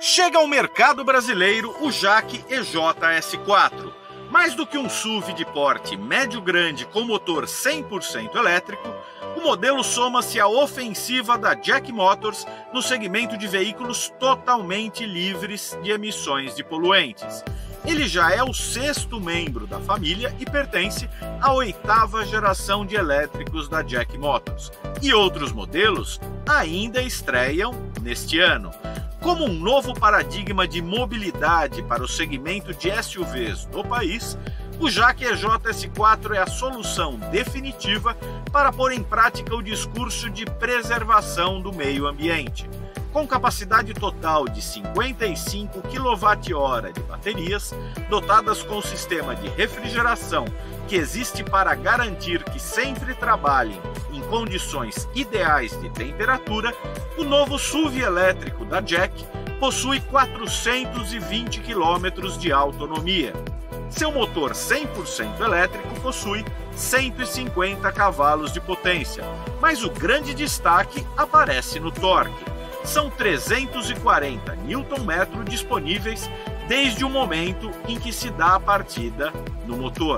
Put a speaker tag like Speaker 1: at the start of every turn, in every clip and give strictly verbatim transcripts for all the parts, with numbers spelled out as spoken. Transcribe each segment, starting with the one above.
Speaker 1: Chega ao mercado brasileiro o Jaque E J S quatro. Mais do que um S U V de porte médio-grande com motor cem por cento elétrico, o modelo soma-se à ofensiva da Jack Motors no segmento de veículos totalmente livres de emissões de poluentes. Ele já é o sexto membro da família e pertence à oitava geração de elétricos da Jack Motors. E outros modelos ainda estreiam neste ano. Como um novo paradigma de mobilidade para o segmento de S U Vs do país, o Jaque E J S quatro é a solução definitiva para pôr em prática o discurso de preservação do meio ambiente. Com capacidade total de cinquenta e cinco quilowatt-hora de baterias, dotadas com o sistema de refrigeração que existe para garantir que sempre trabalhem em condições ideais de temperatura, o novo S U V elétrico da Jack possui quatrocentos e vinte quilômetros de autonomia. Seu motor cem por cento elétrico possui cento e cinquenta cavalos de potência, mas o grande destaque aparece no torque. São trezentos e quarenta newton-metros disponíveis desde o momento em que se dá a partida no motor.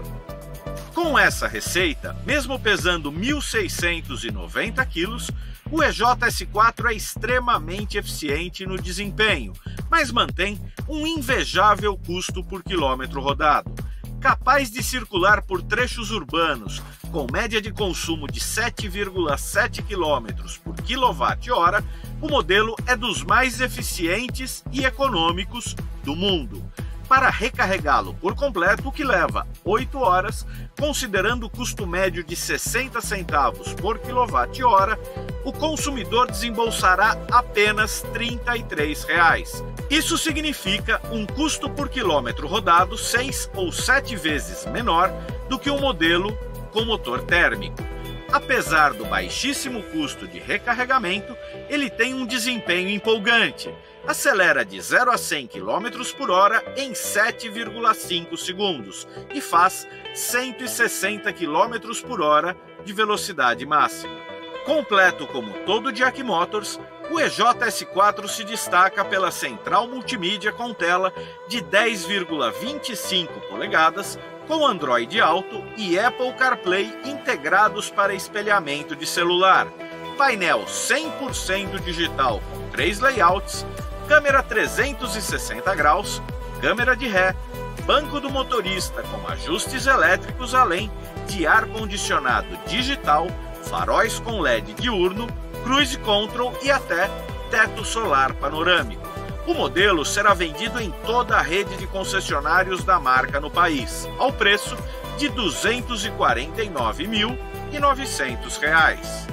Speaker 1: Com essa receita, mesmo pesando mil seiscentos e noventa quilos, o E J S quatro é extremamente eficiente no desempenho, mas mantém um invejável custo por quilômetro rodado. Capaz de circular por trechos urbanos com média de consumo de sete vírgula sete quilômetros por quilowatt-hora, o modelo é dos mais eficientes e econômicos do mundo. Para recarregá-lo por completo, o que leva oito horas, considerando o custo médio de sessenta centavos por quilowatt-hora, o consumidor desembolsará apenas trinta e três reais. Isso significa um custo por quilômetro rodado seis ou sete vezes menor do que um modelo com motor térmico. Apesar do baixíssimo custo de recarregamento, ele tem um desempenho empolgante. Acelera de zero a cem quilômetros por hora em sete vírgula cinco segundos e faz cento e sessenta quilômetros por hora de velocidade máxima. Completo como todo Jack Motors, o E J S quatro se destaca pela central multimídia com tela de dez vírgula vinte e cinco polegadas, com Android Auto e Apple CarPlay integrados para espelhamento de celular, painel cem por cento digital com três layouts, câmera trezentos e sessenta graus, câmera de ré, banco do motorista com ajustes elétricos, além de ar-condicionado digital, faróis com L E D diurno, cruise control e até teto solar panorâmico. O modelo será vendido em toda a rede de concessionários da marca no país, ao preço de duzentos e quarenta e nove mil e novecentos reais.